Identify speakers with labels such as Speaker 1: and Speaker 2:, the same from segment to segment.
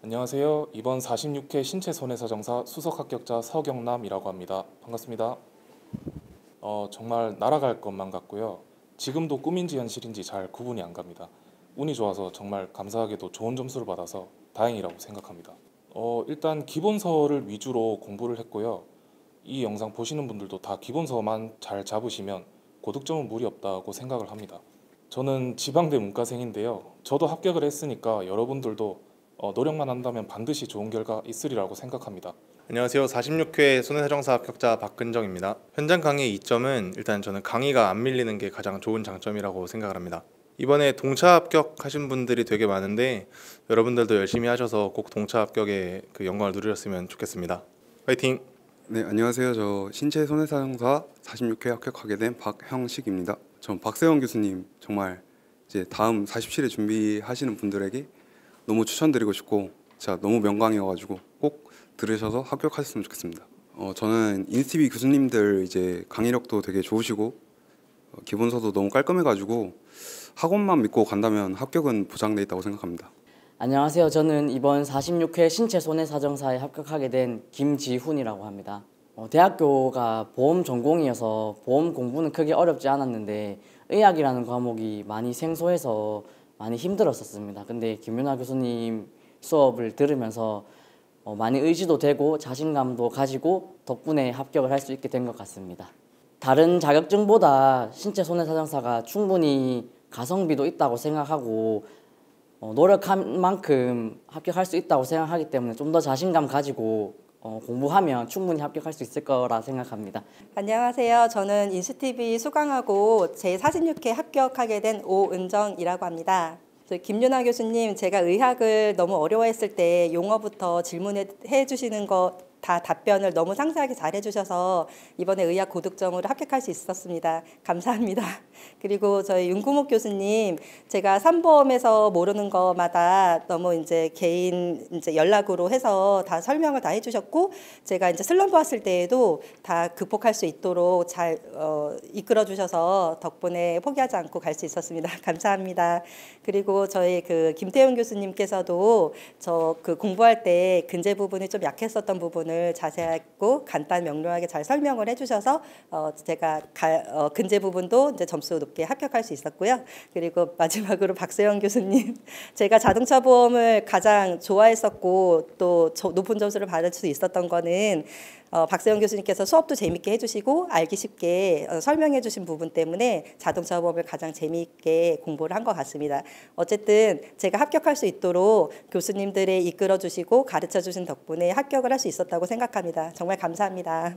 Speaker 1: 안녕하세요. 이번 46회 신체손해사정사 수석 합격자 서경남이라고 합니다. 반갑습니다. 정말 날아갈 것만 같고요. 지금도 꿈인지 현실인지 잘 구분이 안 갑니다. 운이 좋아서 정말 감사하게도 좋은 점수를 받아서 다행이라고 생각합니다. 일단 기본서를 위주로 공부를 했고요. 이 영상 보시는 분들도 다 기본서만 잘 잡으시면 고득점은 무리 없다고 생각을 합니다. 저는 지방대 문과생인데요. 저도 합격을 했으니까 여러분들도 노력만 한다면 반드시 좋은 결과 있으리라고 생각합니다.
Speaker 2: 안녕하세요. 46회 손해사정사 합격자 박근정입니다. 현장 강의의 이점은 일단 저는 강의가 안 밀리는 게 가장 좋은 장점이라고 생각을 합니다. 이번에 동차 합격하신 분들이 되게 많은데 여러분들도 열심히 하셔서 꼭 동차 합격의 그 영광을 누리셨으면 좋겠습니다. 화이팅!
Speaker 3: 네, 안녕하세요. 저 신체 손해사정사 46회 합격하게 된 박형식입니다. 전 박세원 교수님 정말 이제 다음 47회 준비하시는 분들에게 너무 추천드리고 싶고 진짜 너무 명강이어가지고 꼭 들으셔서 합격하셨으면 좋겠습니다. 저는 인스티비 교수님들 이제 강의력도 되게 좋으시고 기본서도 너무 깔끔해가지고 학원만 믿고 간다면 합격은 보장돼 있다고 생각합니다.
Speaker 4: 안녕하세요. 저는 이번 46회 신체손해사정사에 합격하게 된 김지훈이라고 합니다. 대학교가 보험 전공이어서 보험 공부는 크게 어렵지 않았는데 의학이라는 과목이 많이 생소해서 많이 힘들었었습니다. 근데 김윤아 교수님 수업을 들으면서 많이 의지도 되고 자신감도 가지고 덕분에 합격을 할 수 있게 된 것 같습니다. 다른 자격증보다 신체손해사정사가 충분히 가성비도 있다고 생각하고 노력한 만큼 합격할 수 있다고 생각하기 때문에 좀 더 자신감 가지고 공부하면 충분히 합격할 수 있을 거라 생각합니다.
Speaker 5: 안녕하세요. 저는 인스티비 수강하고 제46회 합격하게 된 오은정이라고 합니다. 김윤아 교수님, 제가 의학을 너무 어려워했을 때 용어부터 질문해 주시는 거 다 답변을 너무 상세하게 잘 해주셔서 이번에 의학 고득점으로 합격할 수 있었습니다. 감사합니다. 그리고 저희 윤구목 교수님, 제가 산보험에서 모르는 것마다 너무 이제 개인 이제 연락으로 해서 다 설명을 다 해주셨고, 제가 이제 슬럼프 왔을 때에도 다 극복할 수 있도록 잘 이끌어 주셔서 덕분에 포기하지 않고 갈 수 있었습니다. 감사합니다. 그리고 저희 그 김태훈 교수님께서도 저 그 공부할 때 근제 부분이 좀 약했었던 부분을 자세하고 간단 명료하게 잘 설명을 해주셔서 제가 근제 부분도 이제 점수 높게 합격할 수 있었고요. 그리고 마지막으로 박세영 교수님, 제가 자동차 보험을 가장 좋아했었고 또 높은 점수를 받을 수 있었던 거는 박세영 교수님께서 수업도 재밌게 해주시고 알기 쉽게 설명해 주신 부분 때문에 자동차 보험을 가장 재미있게 공부를 한 것 같습니다. 어쨌든 제가 합격할 수 있도록 교수님들이 이끌어 주시고 가르쳐 주신 덕분에 합격을 할 수 있었다고 생각합니다. 정말 감사합니다.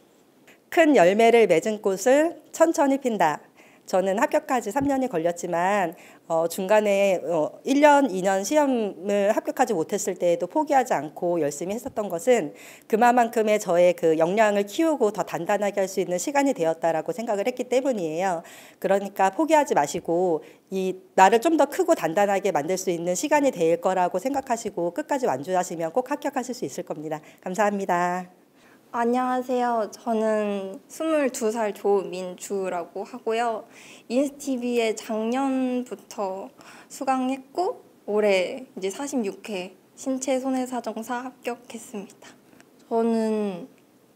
Speaker 5: 큰 열매를 맺은 꽃을 천천히 핀다. 저는 합격까지 3년이 걸렸지만 중간에 1년, 2년 시험을 합격하지 못했을 때에도 포기하지 않고 열심히 했었던 것은 그만큼의 저의 그 역량을 키우고 더 단단하게 할 수 있는 시간이 되었다라고 생각을 했기 때문이에요. 그러니까 포기하지 마시고 이 나를 좀 더 크고 단단하게 만들 수 있는 시간이 될 거라고 생각하시고 끝까지 완주하시면 꼭 합격하실 수 있을 겁니다. 감사합니다.
Speaker 6: 안녕하세요. 저는 22살 조민주라고 하고요. 인스티비에 작년부터 수강했고 올해 이제 46회 신체손해사정사 합격했습니다. 저는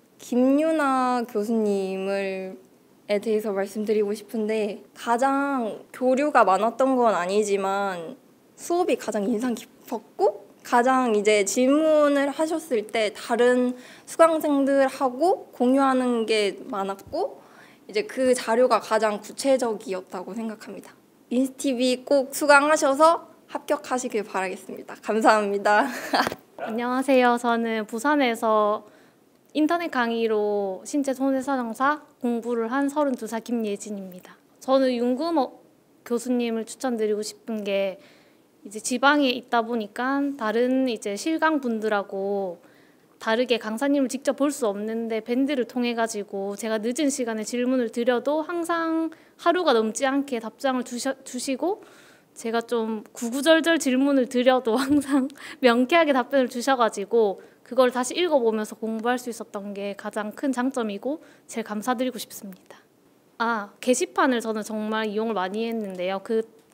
Speaker 6: 김윤아 교수님에 대해서 말씀드리고 싶은데 가장 교류가 많았던 건 아니지만 수업이 가장 인상 깊었고 가장 이제 질문을 하셨을 때 다른 수강생들하고 공유하는 게 많았고 이제 그 자료가 가장 구체적이었다고 생각합니다. 인스티비 꼭 수강하셔서 합격하시길 바라겠습니다. 감사합니다.
Speaker 7: 안녕하세요. 저는 부산에서 인터넷 강의로 신체손해사정사 공부를 한 32살 김예진입니다. 저는 윤구목 교수님을 추천드리고 싶은 게 이제 지방에 있다 보니까 다른 이제 실강 분들하고 다르게 강사님을 직접 볼 수 없는데 밴드를 통해 가지고 제가 늦은 시간에 질문을 드려도 항상 하루가 넘지 않게 답장을 주시고 제가 좀 구구절절 질문을 드려도 항상 명쾌하게 답변을 주셔가지고 그걸 다시 읽어보면서 공부할 수 있었던 게 가장 큰 장점이고 제일 감사드리고 싶습니다. 게시판을 저는 정말 이용을 많이 했는데요.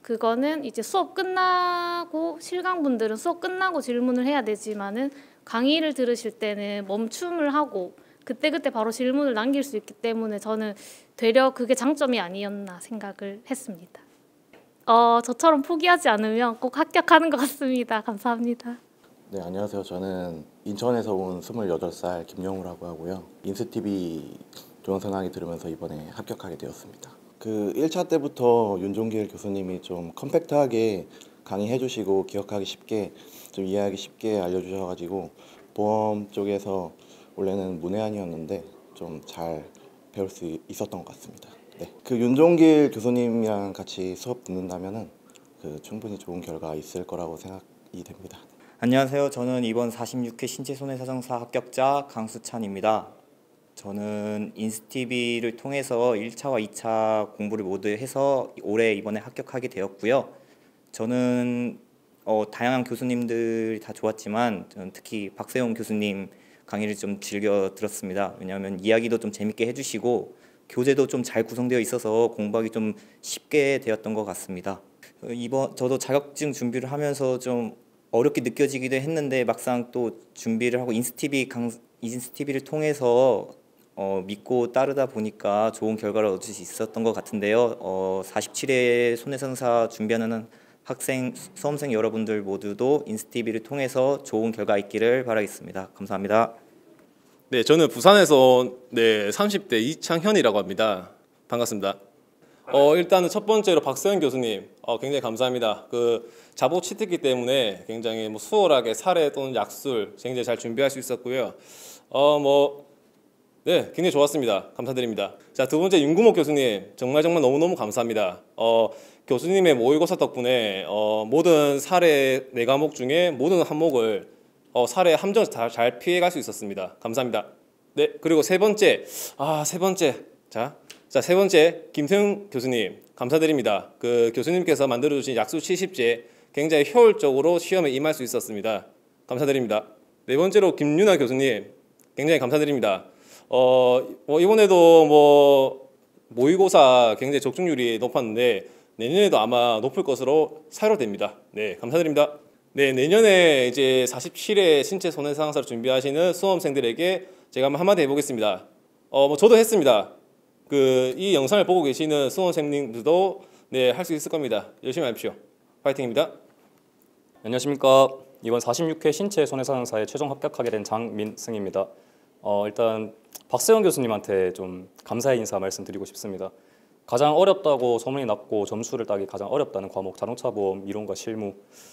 Speaker 7: 그거는 이제 수업 끝나고 실강분들은 수업 끝나고 질문을 해야 되지만은 강의를 들으실 때는 멈춤을 하고 그때그때 바로 질문을 남길 수 있기 때문에 저는 되려 그게 장점이 아니었나 생각을 했습니다. 저처럼 포기하지 않으면 꼭 합격하는 것 같습니다. 감사합니다.
Speaker 8: 네, 안녕하세요. 저는 인천에서 온 28살 김영우라고 하고요. 인스TV 동영상 강의 들으면서 이번에 합격하게 되었습니다. 그 1차 때부터 윤종길 교수님이 좀 컴팩트하게 강의해 주시고 기억하기 쉽게 좀 이해하기 쉽게 알려주셔가지고 보험 쪽에서 원래는 문외한이었는데 좀 잘 배울 수 있었던 것 같습니다. 네, 그 윤종길 교수님이랑 같이 수업 듣는다면은 그 충분히 좋은 결과 있을 거라고 생각이 됩니다.
Speaker 9: 안녕하세요. 저는 이번 46회 신체손해사정사 합격자 강수찬입니다. 저는 인스TV를 통해서 1차와 2차 공부를 모두 해서 올해 이번에 합격하게 되었고요. 저는 다양한 교수님들이 다 좋았지만 저는 특히 박세용 교수님 강의를 좀 즐겨 들었습니다. 왜냐하면 이야기도 좀 재밌게 해주시고 교재도 좀 잘 구성되어 있어서 공부하기 좀 쉽게 되었던 것 같습니다. 저도 자격증 준비를 하면서 좀 어렵게 느껴지기도 했는데 막상 또 준비를 하고 인스TV를 통해서 믿고 따르다 보니까 좋은 결과를 얻을 수 있었던 것 같은데요. 47회 손해상사 준비하는 수험생 여러분들 모두도 인스TV를 통해서 좋은 결과 있기를 바라겠습니다. 감사합니다.
Speaker 10: 네, 저는 부산에서 30대 이창현이라고 합니다. 반갑습니다. 일단은 첫 번째로 박세현 교수님 굉장히 감사합니다. 그 자보 치트기 때문에 굉장히 수월하게 사례 또는 약술 굉장히 잘 준비할 수 있었고요. 네, 굉장히 좋았습니다. 감사드립니다. 자, 두 번째 윤구목 교수님 정말 너무너무 감사합니다. 교수님의 모의고사 덕분에 모든 사례 4과목 중에 모든 항목을 사례 함정 잘 피해갈 수 있었습니다. 감사합니다. 네, 그리고 세 번째 김세웅 교수님 감사드립니다. 그 교수님께서 만들어주신 약수 70제 굉장히 효율적으로 시험에 임할 수 있었습니다. 감사드립니다. 네 번째로 김윤아 교수님 굉장히 감사드립니다. 이번에도 모의고사 굉장히 적중률이 높았는데 내년에도 아마 높을 것으로 사료됩니다. 네, 감사드립니다. 네, 내년에 이제 47회 신체 손해상사를 준비하시는 수험생들에게 제가 한마디 해보겠습니다. 저도 했습니다. 이 영상을 보고 계시는 수험생님들도 할 수 있을 겁니다. 열심히 하십시오. 파이팅입니다.
Speaker 11: 안녕하십니까. 이번 46회 신체 손해상사에 최종 합격하게 된 장민승입니다. 일단 박세영 교수님한테 좀 감사의 인사 말씀드리고 싶습니다. 가장 어렵다고 소문이 났고 점수를 따기 가장 어렵다는 과목 자동차보험 이론과 실무,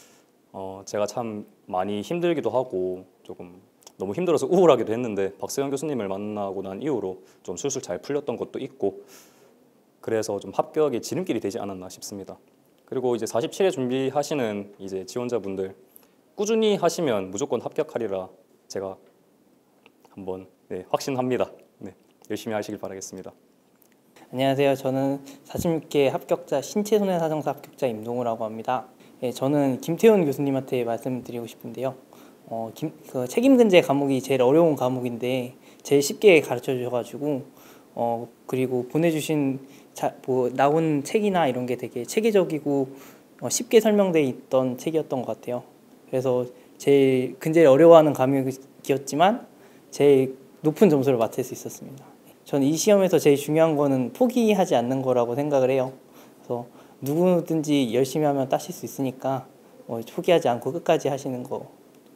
Speaker 11: 제가 참 많이 힘들기도 하고 조금 너무 힘들어서 우울하기도 했는데 박세영 교수님을 만나고 난 이후로 좀 술술 잘 풀렸던 것도 있고 그래서 좀 합격이 지름길이 되지 않았나 싶습니다. 그리고 이제 47회 준비하시는 이제 지원자분들 꾸준히 하시면 무조건 합격하리라 제가 한번 확신합니다. 네, 열심히 하시길 바라겠습니다.
Speaker 12: 안녕하세요. 저는 46회 합격자 신체손해사정사 합격자 임동우라고 합니다. 저는 김태훈 교수님한테 말씀드리고 싶은데요. 그 책임근제 과목이 제일 어려운 과목인데 제일 쉽게 가르쳐 주셔가지고 그리고 보내주신 나온 책이나 이런 게 되게 체계적이고 쉽게 설명되어 있던 책이었던 것 같아요. 그래서 제일 근제를 어려워하는 과목이었지만 제일 높은 점수를 맡을 수 있었습니다. 저는 이 시험에서 제일 중요한 거는 포기하지 않는 거라고 생각을 해요. 그래서 누구든지 열심히 하면 따실 수 있으니까 포기하지 않고 끝까지 하시는 거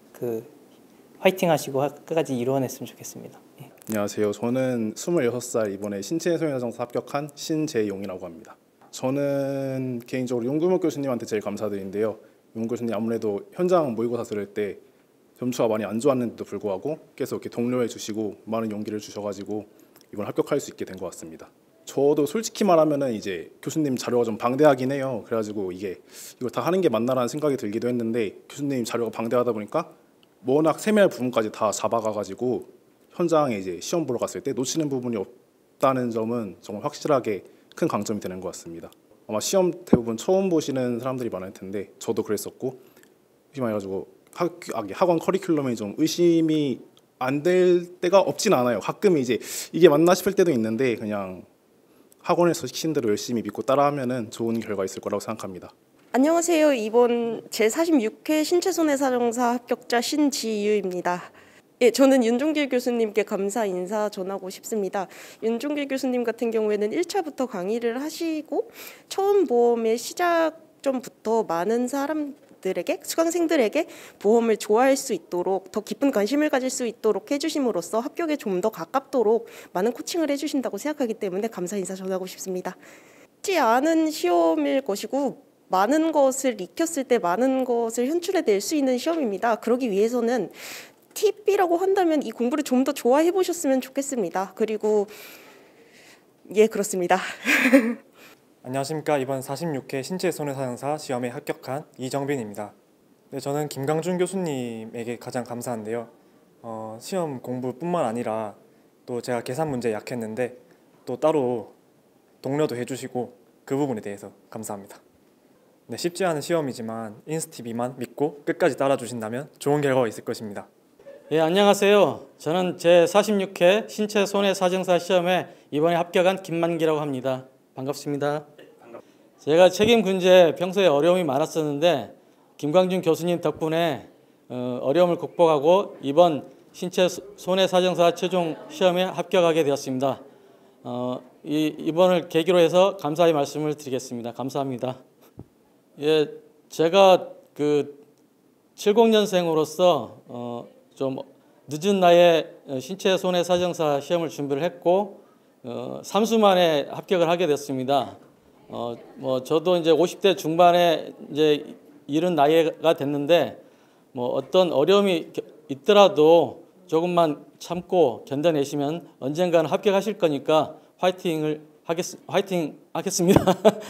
Speaker 12: 화이팅 하시고 끝까지 이루어냈으면 좋겠습니다.
Speaker 13: 안녕하세요. 저는 26살 이번에 신체손해사정사 합격한 신재용이라고 합니다. 저는 개인적으로 윤구목 교수님한테 제일 감사드린데요. 윤 교수님 아무래도 현장 모의고사 들을 때 점수가 많이 안 좋았는데도 불구하고 계속 이렇게 독려해 주시고 많은 용기를 주셔가지고 이번 합격할 수 있게 된 것 같습니다. 저도 솔직히 말하면은 이제 교수님 자료가 좀 방대하긴 해요. 그래가지고 이걸 다 하는 게 맞나라는 생각이 들기도 했는데 교수님 자료가 방대하다 보니까 워낙 세밀한 부분까지 다 잡아가가지고 현장에 이제 시험 보러 갔을 때 놓치는 부분이 없다는 점은 정말 확실하게 큰 강점이 되는 것 같습니다. 아마 시험 대부분 처음 보시는 사람들이 많을 텐데 저도 그랬었고 해가지고 학원 커리큘럼에 좀 의심이 안 될 때가 없진 않아요. 가끔 이제 이게 맞나 싶을 때도 있는데 그냥 학원에서 시킨 대로 열심히 믿고 따라하면은 좋은 결과 있을 거라고 생각합니다.
Speaker 14: 안녕하세요. 이번 제46회 신체손해사정사 합격자 신지유입니다. 예, 저는 윤종길 교수님께 감사 인사 전하고 싶습니다. 윤종길 교수님 같은 경우에는 1차부터 강의를 하시고 처음 보험의 시작점부터 많은 사람들에게, 수강생들에게 보험을 좋아할 수 있도록 더 깊은 관심을 가질 수 있도록 해주심으로써 합격에 좀 더 가깝도록 많은 코칭을 해주신다고 생각하기 때문에 감사 인사 전하고 싶습니다. 쉽지 않은 시험일 것이고 많은 것을 익혔을 때 많은 것을 현출해낼 수 있는 시험입니다. 그러기 위해서는 팁이라고 한다면 이 공부를 좀 더 좋아해 보셨으면 좋겠습니다. 그리고 예, 그렇습니다.
Speaker 15: 안녕하십니까. 이번 46회 신체손해사정사 시험에 합격한 이정빈입니다. 네, 저는 김강준 교수님에게 가장 감사한데요. 시험 공부뿐만 아니라 또 제가 계산 문제에 약했는데 또 따로 독려도 해주시고 그 부분에 대해서 감사합니다. 네, 쉽지 않은 시험이지만 인스티비만 믿고 끝까지 따라주신다면 좋은 결과가 있을 것입니다.
Speaker 16: 예, 안녕하세요. 저는 제46회 신체손해사정사 시험에 이번에 합격한 김만기라고 합니다. 반갑습니다. 제가 책임 군제 평소에 어려움이 많았었는데 김광준 교수님 덕분에 어려움을 극복하고 이번 신체손해사정사 최종 시험에 합격하게 되었습니다. 이번을 계기로 해서 감사의 말씀을 드리겠습니다. 감사합니다. 예, 제가 70년생으로서 좀 늦은 나이에 신체손해사정사 시험을 준비를 했고 3수 만에 합격을 하게 됐습니다. 저도 이제 50대 중반에 이제 이른 나이가 됐는데 어떤 어려움이 있더라도 조금만 참고 견뎌내시면 언젠가는 합격하실 거니까 화이팅 하겠습니다.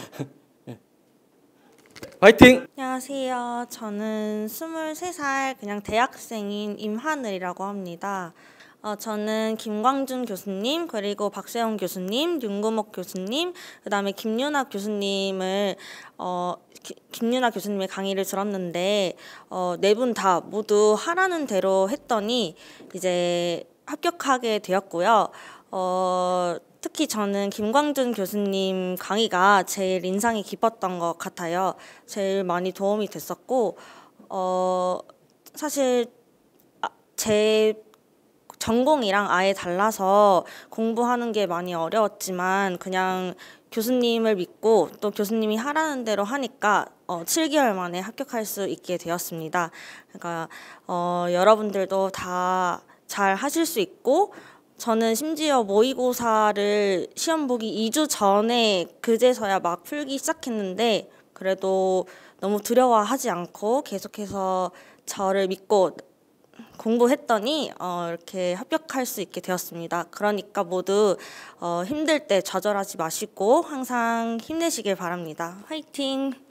Speaker 16: 화이팅!
Speaker 17: 안녕하세요. 저는 23살 그냥 대학생인 임하늘이라고 합니다. 저는 김광준 교수님, 그리고 박세영 교수님, 윤구목 교수님, 그다음에 김윤아 교수님의 강의를 들었는데 네 분 다 모두 하라는 대로 했더니 이제 합격하게 되었고요. 특히 저는 김광준 교수님 강의가 제일 인상이 깊었던 것 같아요. 제일 많이 도움이 됐었고 사실 제 전공이랑 아예 달라서 공부하는 게 많이 어려웠지만 그냥 교수님을 믿고 또 교수님이 하라는 대로 하니까 7개월 만에 합격할 수 있게 되었습니다. 그러니까 여러분들도 다 잘 하실 수 있고 저는 심지어 모의고사를 시험 보기 2주 전에 그제서야 막 풀기 시작했는데 그래도 너무 두려워하지 않고 계속해서 저를 믿고 공부했더니 이렇게 합격할 수 있게 되었습니다. 그러니까 모두 힘들 때 좌절하지 마시고 항상 힘내시길 바랍니다. 화이팅!